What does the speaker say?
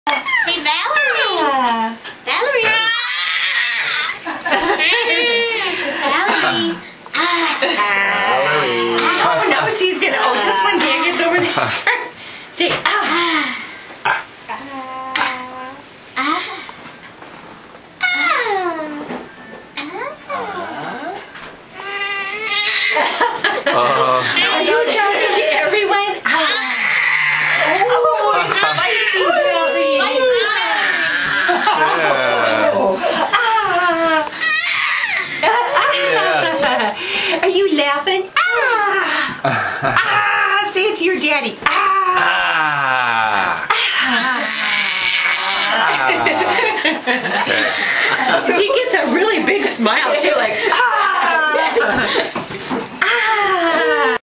Hey, Valerie. Valerie. Valerie. Oh, no, she's gonna. Oh, just when Dan gets over there. Say, ah. Are you talking to everyone? Oh, it's spicy, Valerie. Yes. Are you laughing? Say it to your daddy. He gets a really big smile too, like